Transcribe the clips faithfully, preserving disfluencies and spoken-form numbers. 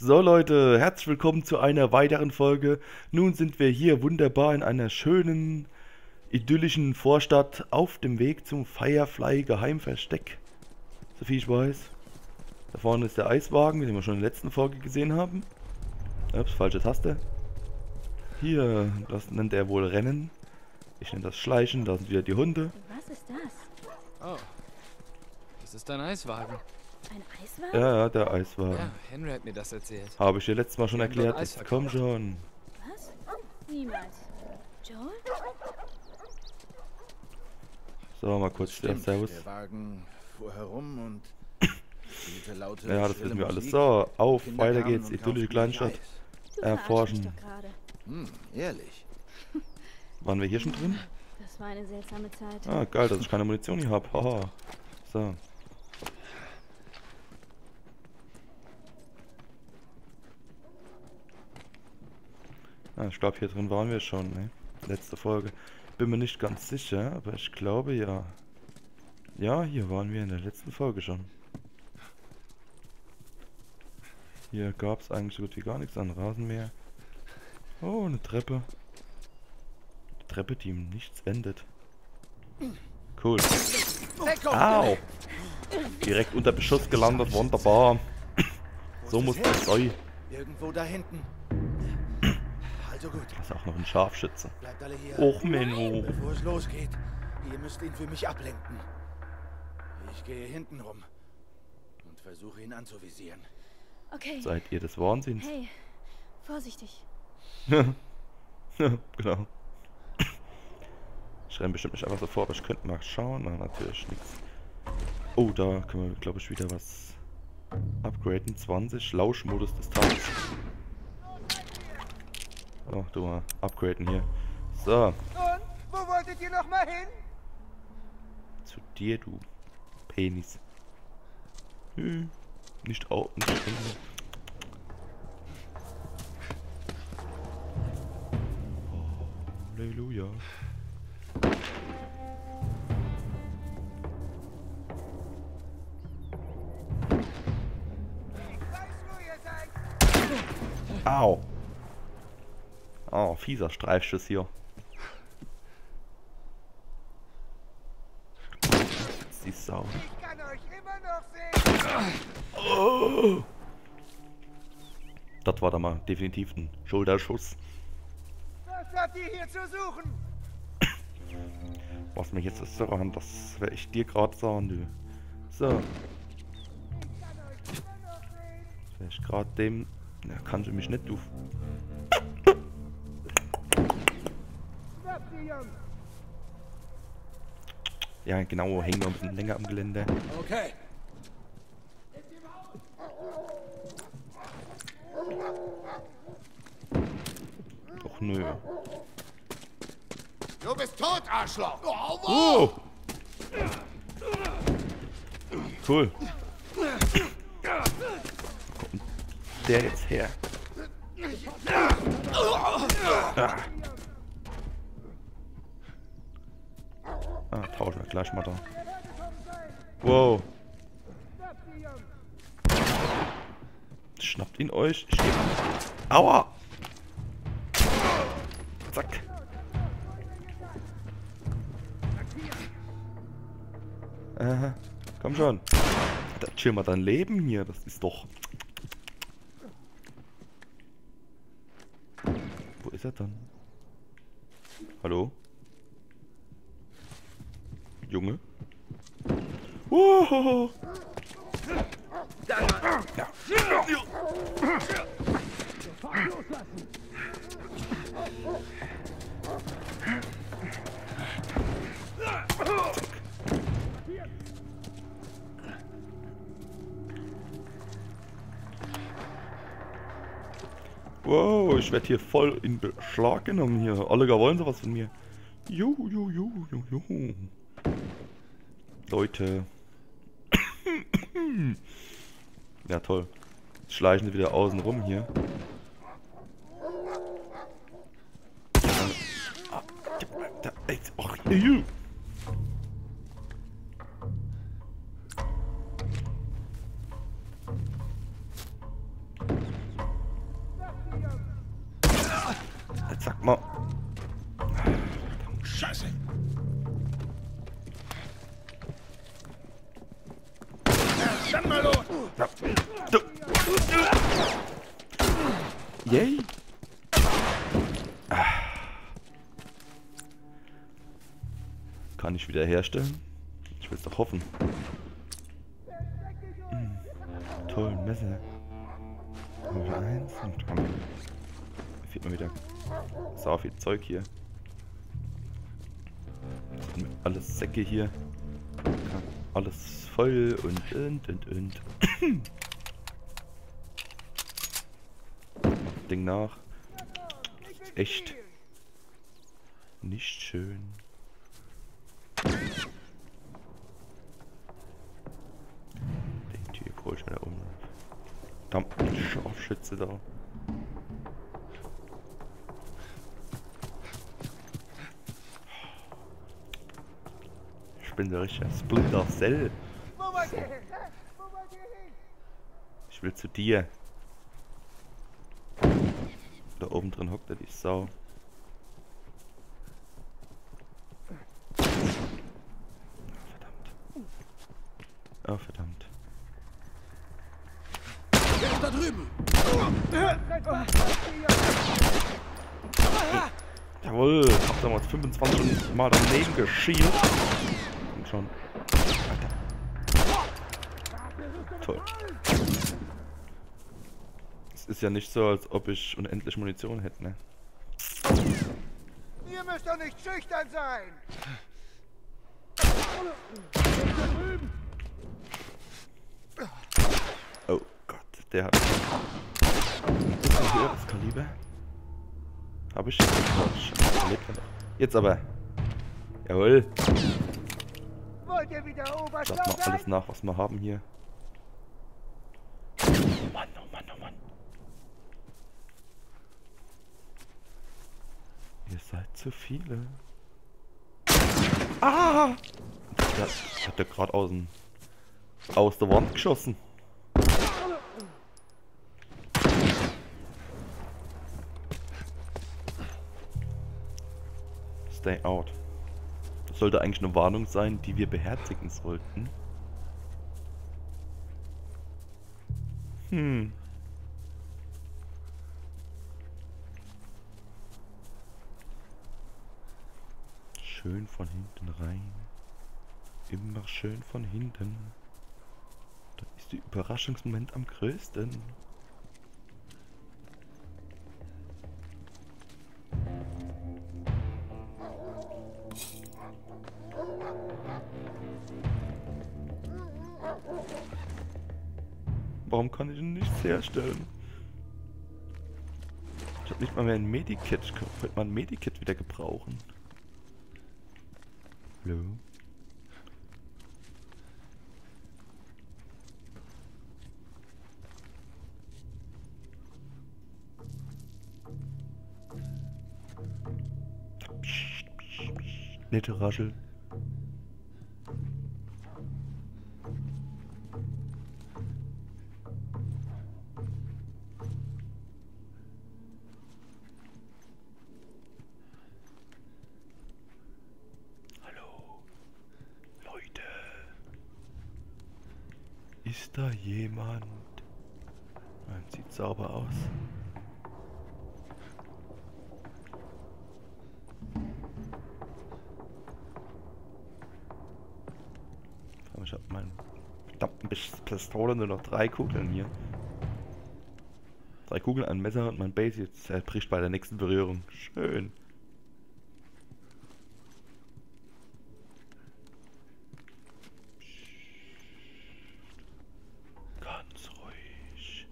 So Leute, herzlich willkommen zu einer weiteren Folge. Nun sind wir hier wunderbar in einer schönen, idyllischen Vorstadt auf dem Weg zum Firefly Geheimversteck. Soviel ich weiß. Da vorne ist der Eiswagen, den wir schon in der letzten Folge gesehen haben. Ups, falsche Taste. Hier, das nennt er wohl Rennen. Ich nenne das Schleichen, da sind wieder die Hunde. Was ist das? Oh, das ist ein Eiswagen. Ein Eiswagen? Ja, ja, der Eiswagen. Ja, Henry hat mir das erzählt. Habe ich dir letztes Mal schon Wir haben erklärt. dort Eis Jetzt komm verkauft. schon. Was? Niemals. Joel? So, mal kurz der Stimmt, Servus. der Wagen fuhr herum und spielte laute, Ja, das schrille wissen wir alles. Musik. So, auf, Kinder weiter kamen geht's. und Idyllische kauften Kleinstadt. sich Eis. Du Erforschen. verarschst mich doch gerade. Hm, ehrlich. Waren wir hier schon drin? Das war eine seltsame Zeit. Ah, geil, dass ich keine Munition hier habe. Haha. So. Ah, ich glaube, hier drin waren wir schon, ne? Letzte Folge. Bin mir nicht ganz sicher, aber ich glaube ja. Ja, hier waren wir in der letzten Folge schon. Hier gab es eigentlich so gut wie gar nichts an Rasenmäher. Oh, eine Treppe. Eine Treppe, die im Nichts endet. Cool. Au! Direkt unter Beschuss gelandet, wunderbar. So muss das sein. Irgendwo da hinten. Also gut, Das ist auch noch ein Scharfschütze. bleibt alle hier. Och, Menno. Bevor es losgeht, ihr müsst ihn für mich ablenken. Ich gehe hinten rum und versuche ihn anzuvisieren. Okay. Seid ihr des Wahnsinns? Hey, vorsichtig. Genau. Ich renne bestimmt nicht einfach so vor, aber ich könnte mal schauen. Na, natürlich nichts. Oh, da können wir, glaube ich, wieder was upgraden. zwanzig, Lauschmodus des Tages. Oh, du mal, upgraden hier. So, Und? Wo wolltet ihr noch mal hin? zu dir, du Penis. Hm, nicht au, nicht hin. Halleluja. Ich weiß, wo ihr seid. Au. Oh, fieser Streifschuss hier. Die Sau. Ich kann euch immer noch sehen. Oh. Das war da mal definitiv ein Schulterschuss. Was habt ihr hier zu suchen? Was mir jetzt ist daran, das werde ich dir gerade sagen, du. So, Ich kann euch immer noch sehen. wär ich gerade dem. Na, kannst du mich nicht, du. Schnappt die Jungs. Ja, genau, hängen wir ein bisschen länger am Gelände. Okay. Och nö. Du bist tot, Arschloch! Oh! Cool. Wo kommt der jetzt her? Ah. Ah, tauschen wir gleich mal da. Wow. Schnappt die Jungs. Schnappt ihn euch. Ich geh an. Aua! Zack. Äh, komm schon. Da chill mal dein Leben hier. Das ist doch. Wo ist er dann? Hallo? Junge? Wow. Ja. Wow, ich werde hier voll in Beschlag genommen hier. Alle gar wollen sowas von mir. Juhu, juhu, juhu, juhu. Leute. Ja, toll. Jetzt schleichen sie wieder außen rum hier. Ah, da, ey, och, juhu. Sag mal. Scheiße. Dann mal los. Ja. Du. Yay. Ah. Kann ich wieder herstellen? Ich will es doch hoffen. Hm. Toll, ein Messer. Nummer eins. Und dann fehlt mir wieder so viel Zeug hier. Alles Säcke hier. Alles voll und und und und. Ding nach. Echt nicht schön. Den Tür hol ich mir da um. Verdammt, Scharfschütze da. Ich bin der richtige Splinter Cell. Wo wollt ihr hin? hä? Wo wollt ihr hin? Ich will zu dir. Da oben drin hockt er, die Sau. Oh, verdammt. Der ist da drüben. Jawohl, hab damals fünfundzwanzig Mal daneben geschielt. Komm schon. Alter. Toll. Es ist ja nicht so, als ob ich unendlich Munition hätte, ne? Ihr müsst doch nicht schüchtern sein. Oh Gott, der hat ein höheres Kaliber. Hab ich? Oh, Scheiße, lebt er noch. Jetzt aber. Jawohl. Wollt ihr wieder Schlag Oberschlau mal alles sein? nach, was wir haben hier. Oh Mann, oh Mann, oh Mann. Ihr seid zu viele. Ah! Der hat der gerade aus, dem- aus der Wand geschossen. Stay out. Das sollte eigentlich eine Warnung sein, die wir beherzigen sollten. Hm. Schön von hinten rein. Immer schön von hinten. Da ist der Überraschungsmoment am größten. Warum kann ich denn nichts herstellen? Ich hab nicht mal mehr ein Medikit. Ich könnte mal ein Medikit wieder gebrauchen. Hallo? Psst, psst, psst. Nette Raschel. Ist da jemand? Man sieht sauber aus. Ich hab meinen verdammten Pistole nur noch drei Kugeln hier. Drei Kugeln, ein Messer und mein Base jetzt zerbricht bei der nächsten Berührung. Schön. Ganz ruhig.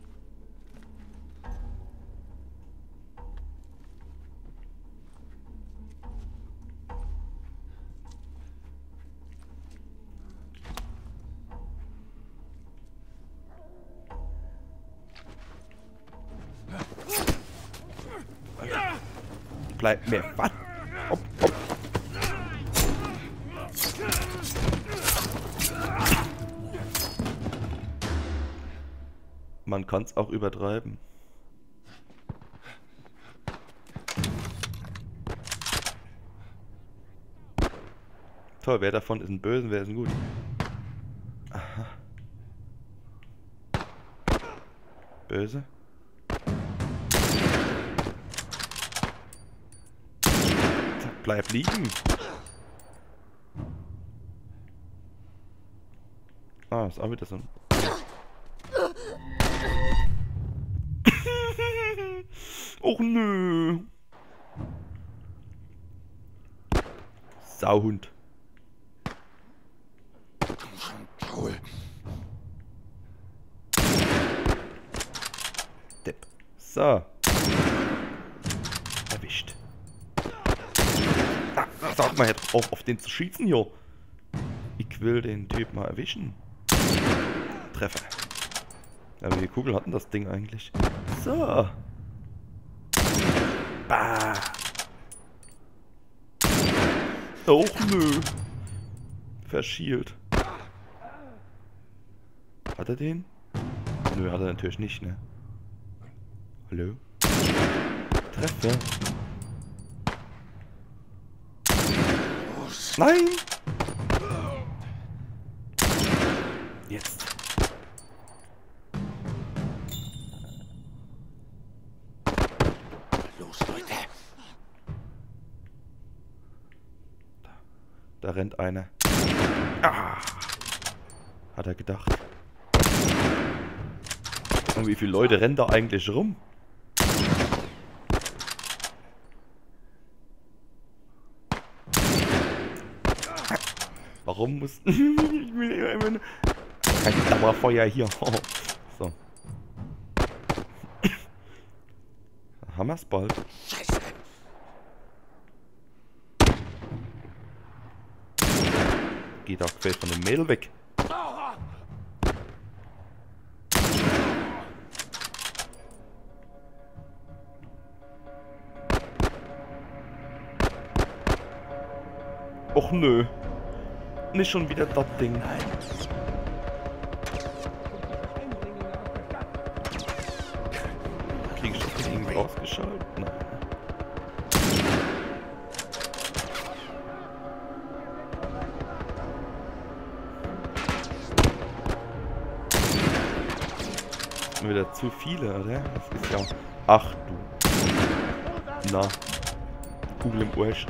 Bleib mir was? Hopp, hopp. Man kann es auch übertreiben. Toll, wer davon ist ein Bösen, wer ist ein Gut? Aha. Böse. Bleib liegen. Ah, ist auch wieder so ein... Och nö. Sauhund. Joel. Depp. So. Erwischt. Ah, sag mal, hätte auf, auf den zu schießen hier. Ich will den Typ mal erwischen. Treffer. Ja, wie viele Kugeln hatten das Ding eigentlich? So. Bah. Och nö. Verschielt. Hat er den? Nö, hat er natürlich nicht, ne? Hallo? Treffer. Nein! Jetzt. Los, Leute. Da, da rennt einer. Ah! Hat er gedacht. Und wie viele Leute rennen da eigentlich rum? Warum muss... Ich will immer... Kein Dauerfeuer hier. So. Haben wir's bald. Scheiße. Geht auch quer von dem Mädel weg. Och nö. Nicht schon wieder das Ding. Krieg ich das Ding irgendwie ausgeschaltet? Nein. Sind wieder zu viele, oder? Das ist ja... Ach du. Na. Kugel im Arsch.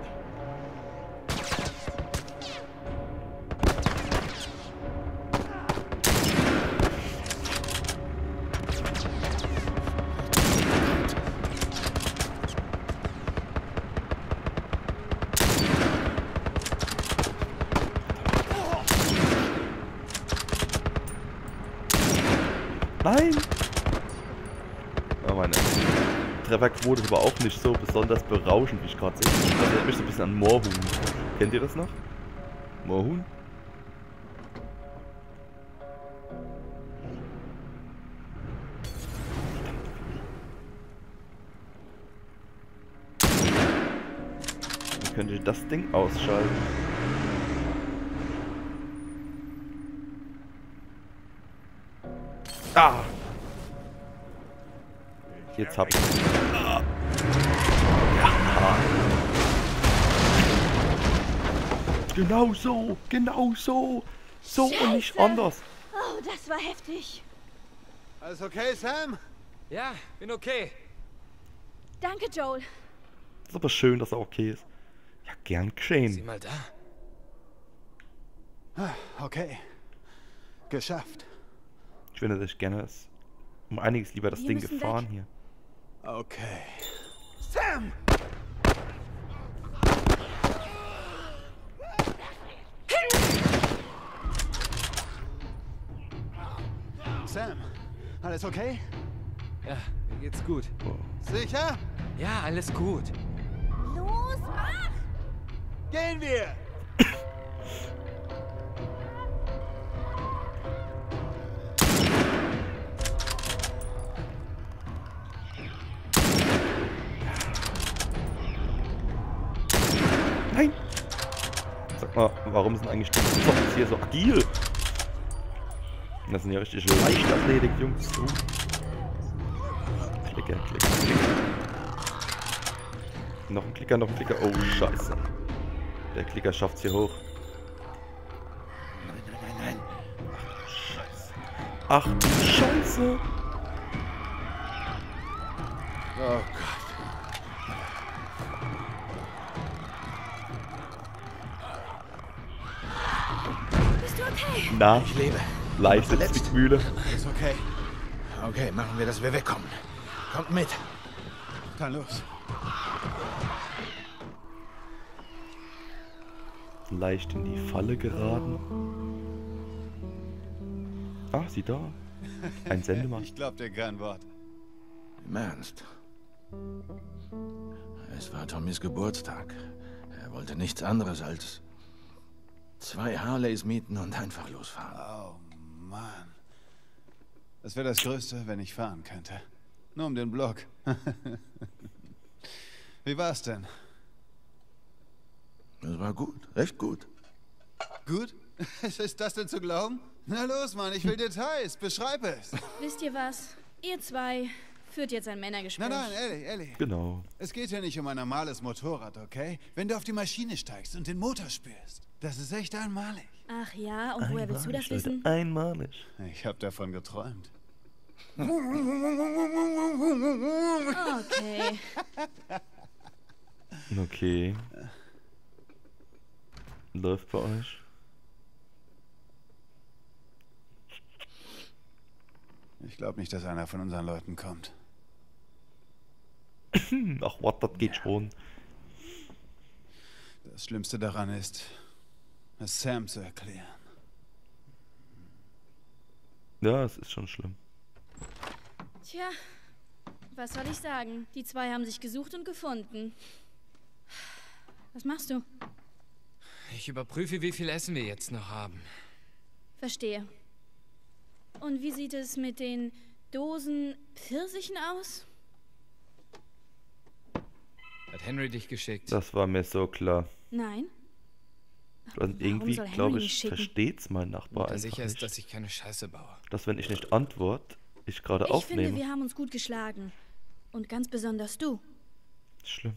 Nein! Oh, meine Trefferquote ist aber auch nicht so besonders berauschend, wie ich gerade sehe. Das erinnert mich so ein bisschen an Moorhuhn. Kennt ihr das noch? Moorhuhn? Wie könnte ich das Ding ausschalten? Ah! Jetzt hab ich. Ah. Ja. Genau so, genau so. So Scheiße. und nicht anders. Oh, das war heftig. Alles okay, Sam? Ja, bin okay. Danke, Joel. Ist aber schön, dass er okay ist. Ja, gern Sieh geschehen. mal da. Ah, okay. Geschafft. Ich finde, dass ich gerne das um einiges lieber das Wir Ding müssen gefahren weg. hier. Okay. Sam! Sam, alles okay? Ja, mir geht's gut. Oh. Sicher? Ja, alles gut. Los, mach! Gehen wir! Nein! Sag mal, warum sind eigentlich die Zombies hier so agil? Das sind ja richtig Leichtathletik, Jungs. So. Klicker, klicker, klicker. Noch ein Klicker, noch ein Klicker. Oh, scheiße. Der Klicker schafft's hier hoch. Nein, nein, nein, nein. Scheiße. Ach du Scheiße. Oh Gott. Bist du okay? Na, Ich lebe. leichte Verletzt. Zwickmühle. Ist okay. Okay, machen wir, dass wir wegkommen. Kommt mit. Dann los. Leicht in die Falle geraten. Ach, sieh da. Ein Sendemann. Ich glaub dir kein Wort. Im Ernst. Es war Tommys Geburtstag. Er wollte nichts anderes als zwei Harleys mieten und einfach losfahren. Oh Mann. Das wäre das Größte, wenn ich fahren könnte. Nur um den Block. Wie war's denn? Es war gut, recht gut. Gut? Ist das denn zu glauben? Na los, Mann, ich will Details. Beschreib es. Wisst ihr was? Ihr zwei führt jetzt ein Männergespräch. Nein, nein, Ellie, Ellie. Genau. Es geht hier nicht um ein normales Motorrad, okay? Wenn du auf die Maschine steigst und den Motor spürst, das ist echt einmalig. Ach ja, und woher willst du das Einmalig, Leute, wissen? einmalig. Ich habe davon geträumt. Okay. Okay. Läuft bei euch? Ich glaube nicht, dass einer von unseren Leuten kommt. Ach, was, das geht schon. Das Schlimmste daran ist, es Sam zu erklären. Ja, es ist schon schlimm. Tja, was soll ich sagen? Die zwei haben sich gesucht und gefunden. Was machst du? Ich überprüfe, wie viel Essen wir jetzt noch haben. Verstehe. Und wie sieht es mit den Dosen Pfirsichen aus? Hat Henry dich geschickt? Das war mir so klar. Nein. Und irgendwie, soll Henry glaube mich ich, schicken? versteht's mein Nachbar Da einfach sicher ist, nicht. dass ich keine Scheiße baue. Dass wenn ich nicht antworte, ich gerade Ich aufnehme. finde, wir haben uns gut geschlagen. Und ganz besonders du. Schlimm.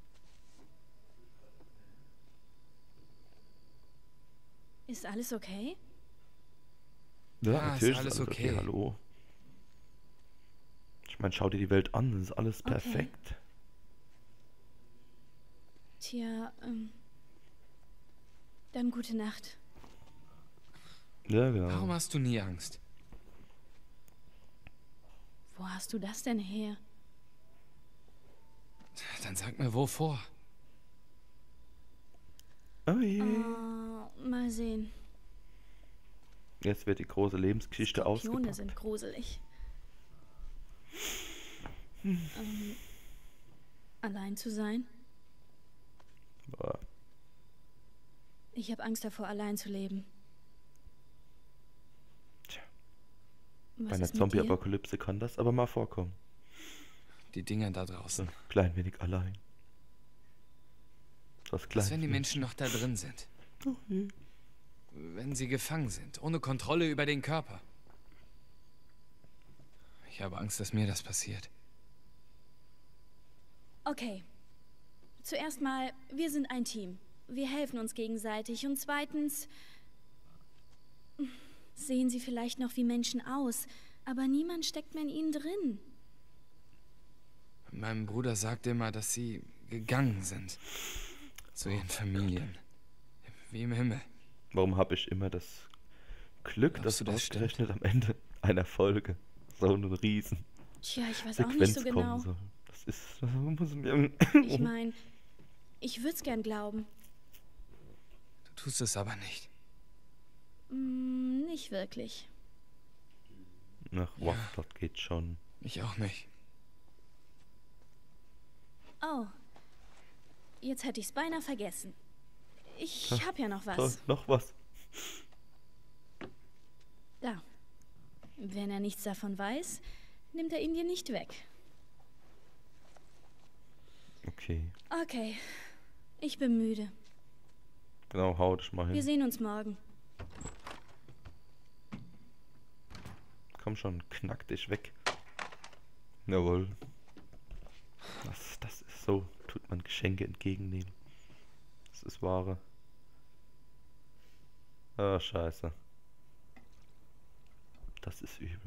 Ist alles okay? Ja, Ja, ist natürlich alles okay. Hallo. Ich meine, schau dir die Welt an, das ist alles Okay. perfekt. Tja, ähm. Dann gute Nacht. Ja, genau. Warum hast du nie Angst? Wo hast du das denn her? Dann sag mir, wovor? Oh je. Oh, mal sehen. Jetzt wird die große Lebensgeschichte Skorpione ausgepackt. sind gruselig. Ähm, allein zu sein? Boah. Ich habe Angst davor, allein zu leben. Tja. Was Bei einer ist mit dir? Zombie-Apokalypse kann das aber mal vorkommen. Die Dinger da So draußen. ein klein wenig allein. Das klein Was, wenn die wenig. Menschen noch da drin sind? Oh je. Wenn sie gefangen sind, ohne Kontrolle über den Körper. Ich habe Angst, dass mir das passiert. Okay. Zuerst mal, wir sind ein Team. Wir helfen uns gegenseitig. Und zweitens, sehen sie vielleicht noch wie Menschen aus, aber niemand steckt mehr in ihnen drin. Mein Bruder sagt immer, dass sie gegangen sind. Zu ihren Familien. Wie im Himmel. Warum habe ich immer das Glück, Glaubst dass du, das ausgerechnet am Ende einer Folge so eine riesen Tja, ich weiß auch nicht Sequenz so kommen genau. soll? Das ist... Das muss mir... Ich meine, ich würde es gern glauben. Du tust es aber nicht. Mm, nicht wirklich. Ach, wow, Ja. das geht schon. Ich auch nicht. Oh. Jetzt hätte ich es beinahe vergessen. Ich Ha, habe ja noch So, was. noch was. Da. Wenn er nichts davon weiß, nimmt er ihn dir nicht weg. Okay. Okay. Ich bin müde. Genau, hau dich mal Wir hin. sehen uns morgen. Komm schon, knack dich weg. Jawohl. Das, das ist so, tut man Geschenke entgegennehmen. Das ist Ware. Ah, scheiße. Das ist übel.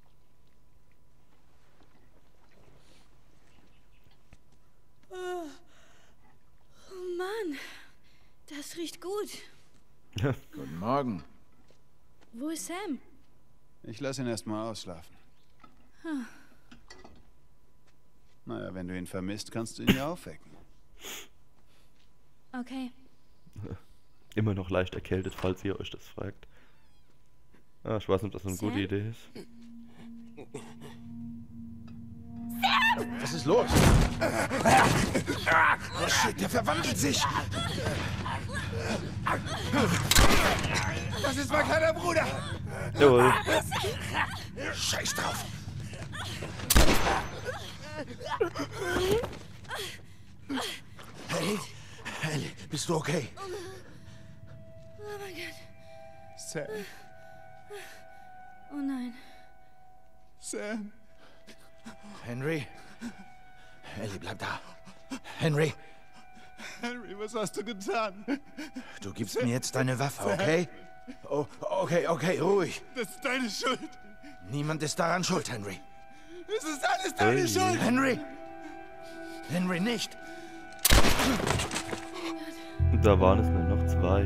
Oh, oh Mann, das riecht gut. Guten Morgen. Wo ist Sam? Ich lasse ihn erstmal ausschlafen. Hm. Naja, wenn du ihn vermisst, kannst du ihn ja aufwecken. Okay. Immer noch leicht erkältet, falls ihr euch das fragt. Ah, ich weiß nicht, ob das eine Sam? gute Idee ist. Was ist los? Oh shit, der verwandelt sich. Das ist mein kleiner Bruder. Jawohl. Scheiß drauf. Ellie, Ellie, bist du okay? Oh mein Gott. Sam, Oh nein. Sam. Henry? Ellie, bleib da. Henry, Henry, was hast du getan? du gibst mir jetzt deine Waffe, okay? Oh, okay, okay, ruhig. Das ist deine Schuld. Niemand ist daran schuld, Henry. Es ist alles deine Ui. Schuld. Henry! Henry, nicht! Und da waren es nur noch zwei.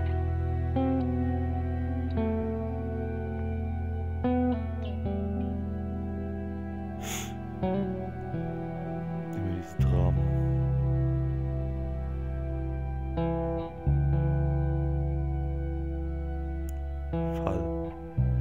Emily's Drama. Fall.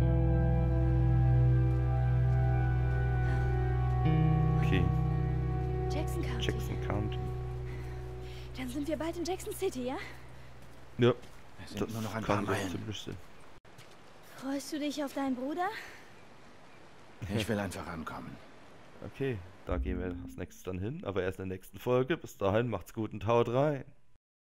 Okay, Jackson County. Jackson County. Dann sind wir bald in Jackson City, ja? Ja, Es sind nur noch ein paar kann Meilen. ziemlich sein. Freust du dich auf deinen Bruder? Ich will einfach ankommen. Okay, da gehen wir als nächstes dann hin, aber erst in der nächsten Folge. Bis dahin, macht's gut und haut rein.